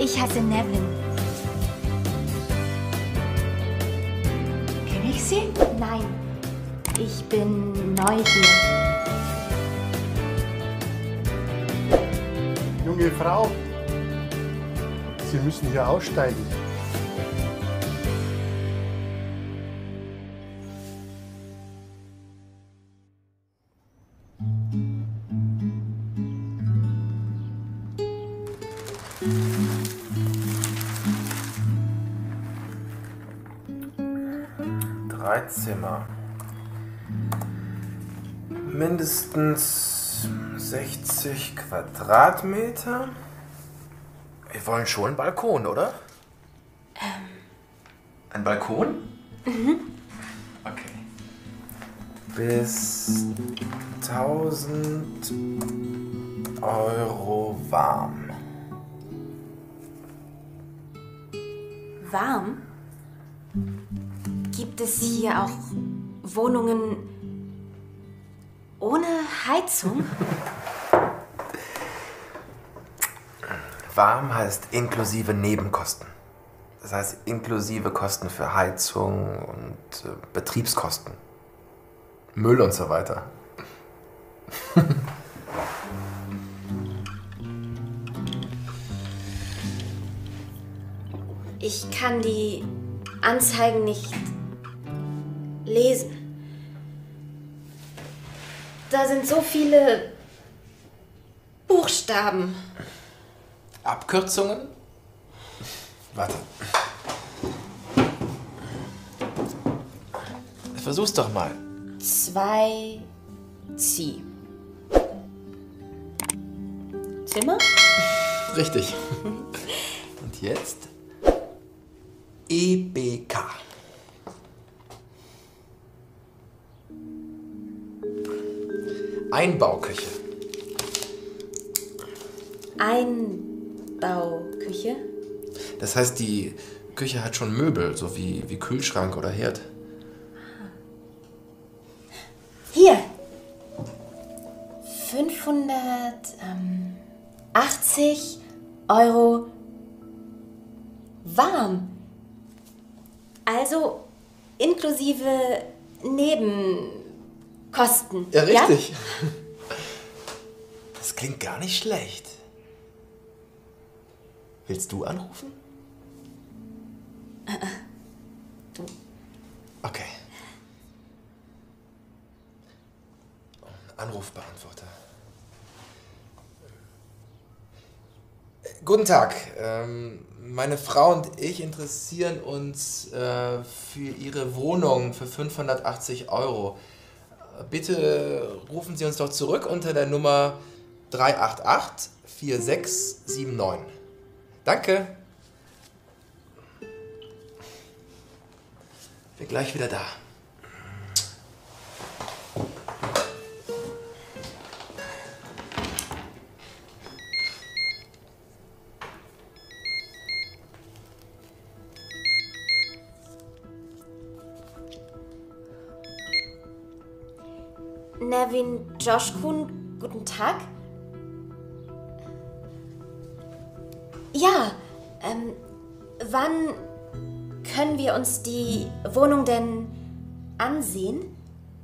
Ich heiße Nevin. Kenne ich Sie? Nein, ich bin neu hier. Junge Frau, Sie müssen hier aussteigen. Drei Zimmer. Mindestens 60 Quadratmeter. Wir wollen schon einen Balkon, oder? Ein Balkon? Mhm. Okay. Bis 1000 Euro warm. Warm? Gibt es hier auch Wohnungen ohne Heizung? Warm heißt inklusive Nebenkosten. Das heißt inklusive Kosten für Heizung und Betriebskosten. Müll und so weiter. Ich kann die Anzeigen nicht lesen. Da sind so viele Buchstaben. Abkürzungen? Warte. Versuch's doch mal. 2 C. Zimmer? Richtig. Und jetzt? EBK. Einbauküche. Einbauküche? Das heißt, die Küche hat schon Möbel, so wie Kühlschrank oder Herd. Hier. 580 Euro warm. Also inklusive Nebenkosten. Ja, richtig. Ja? Das klingt gar nicht schlecht. Willst du anrufen? Du. Okay. Anrufbeantworter. Guten Tag. Meine Frau und ich interessieren uns für Ihre Wohnung für 580 Euro. Bitte rufen Sie uns doch zurück unter der Nummer 388 4679. Danke. Bin gleich wieder da. Nevin Joshkun, guten Tag. Ja, wann können wir uns die Wohnung denn ansehen?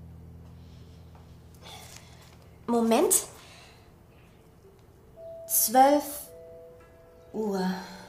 Moment. 12 Uhr.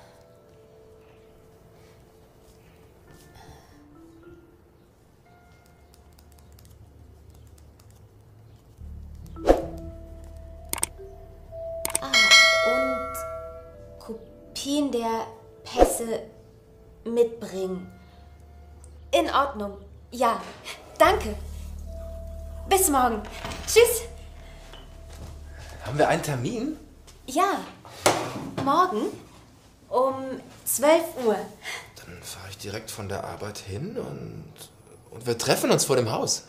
Kopien der Pässe mitbringen. In Ordnung. Ja, danke. Bis morgen. Tschüss. Haben wir einen Termin? Ja, morgen um 12 Uhr. Dann fahre ich direkt von der Arbeit hin und wir treffen uns vor dem Haus.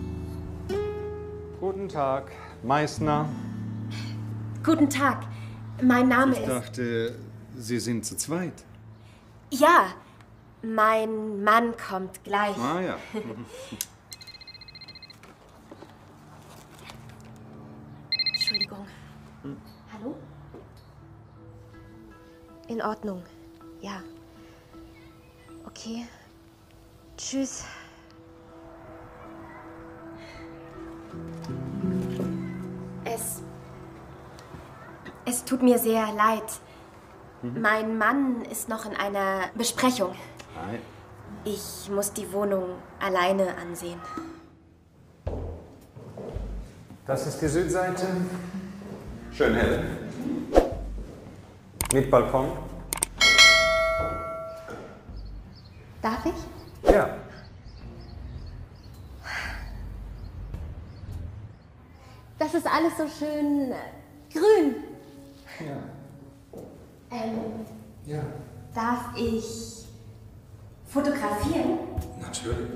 Guten Tag, Meißner. Guten Tag. Mein Name Ich ist... dachte, Sie sind zu zweit. Ja, mein Mann kommt gleich. Ah ja. Entschuldigung. Hallo? In Ordnung. Ja. Okay. Tschüss. Es tut mir sehr leid. Mein Mann ist noch in einer Besprechung. Nein. Ich muss die Wohnung alleine ansehen. Das ist die Südseite. Schön hell. Mit Balkon. Darf ich? Ja. Das ist alles so schön grün. Ja. Ja. Darf ich fotografieren? Natürlich.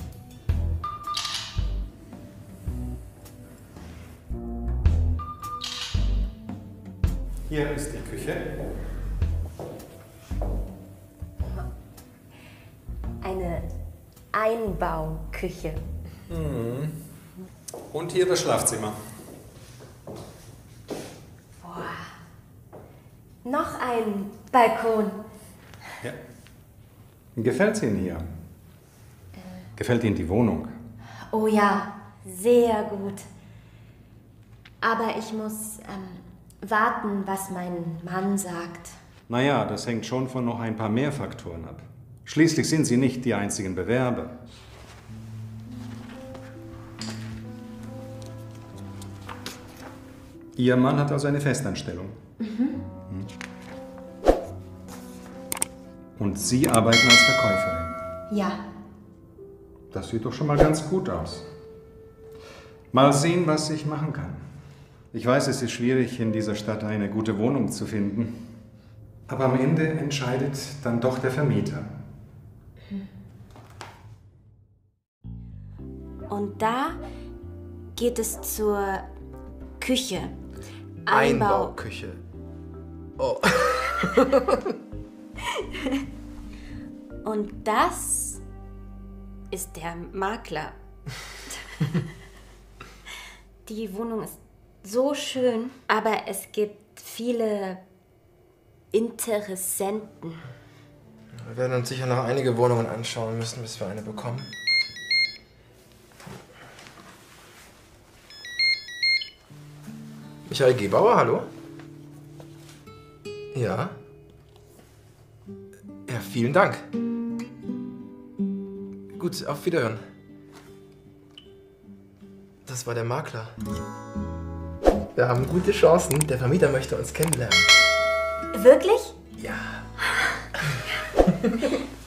Hier ist die Küche. Eine Einbauküche. Und hier das Schlafzimmer. Noch ein Balkon. Ja. Gefällt es Ihnen hier? Gefällt Ihnen die Wohnung? Oh ja, sehr gut. Aber ich muss warten, was mein Mann sagt. Naja, das hängt schon von noch ein paar mehr Faktoren ab. Schließlich sind Sie nicht die einzigen Bewerber. Ihr Mann hat also eine Festanstellung. Und Sie arbeiten als Verkäuferin. Ja. Das sieht doch schon mal ganz gut aus. Mal sehen, was ich machen kann. Ich weiß, es ist schwierig, in dieser Stadt eine gute Wohnung zu finden. Aber am Ende entscheidet dann doch der Vermieter. Und da geht es zur Küche. Einbauküche. Oh. Und das ist der Makler. Die Wohnung ist so schön, aber es gibt viele Interessenten. Wir werden uns sicher noch einige Wohnungen anschauen müssen, bis wir eine bekommen. Michael Gebauer, hallo? Ja? Ja, vielen Dank. Gut, auf Wiederhören. Das war der Makler. Wir haben gute Chancen. Der Vermieter möchte uns kennenlernen. Wirklich? Ja.